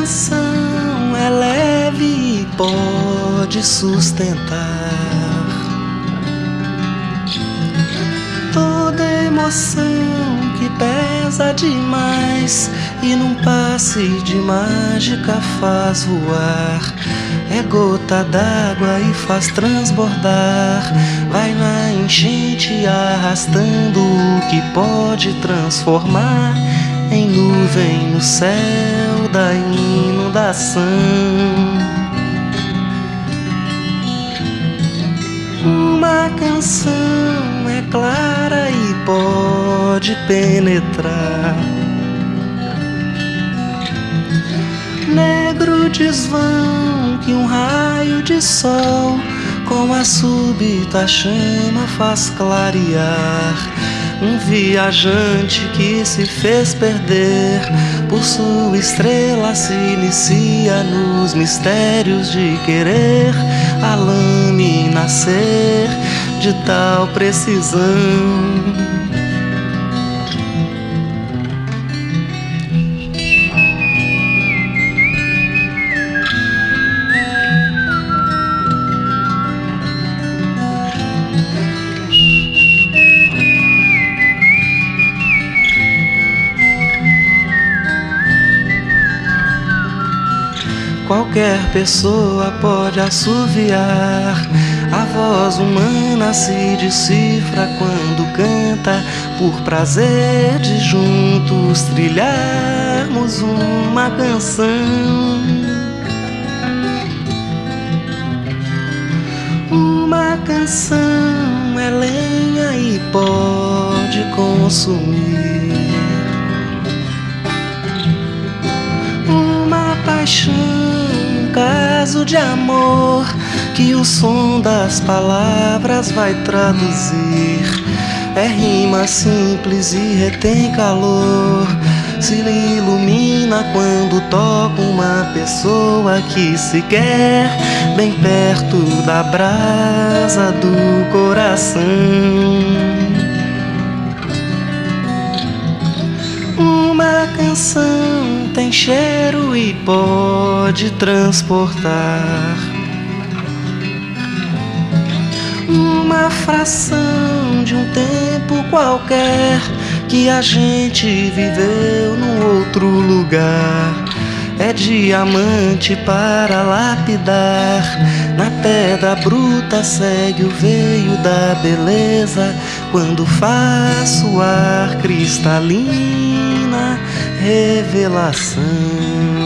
canção é leve e pode sustentar toda emoção que pesa demais e num passe de mágica faz voar. É gota d'água e faz transbordar, vai na enchente arrastando o que pode transformar em nuvem no céu da inundação. Uma canção é clara e pode penetrar negro desvão que um raio de sol com a súbita chama faz clarear. Um viajante que se fez perder por sua estrela se inicia nos mistérios de querer a lâmina ser de tal precisão. Qualquer pessoa pode assoviar, a voz humana se decifra quando canta, por prazer de juntos trilharmos uma canção. Uma canção é lenha e pode consumir uma paixão, caso de amor que o som das palavras vai traduzir. É rima simples e retém calor, se ilumina quando toca uma pessoa que se quer bem perto da brasa do coração. Uma canção tem cheiro e pode transportar uma fração de um tempo qualquer que a gente viveu num outro lugar. É diamante para lapidar, na pedra bruta segue o veio da beleza, quando faz soar cristalina revelação.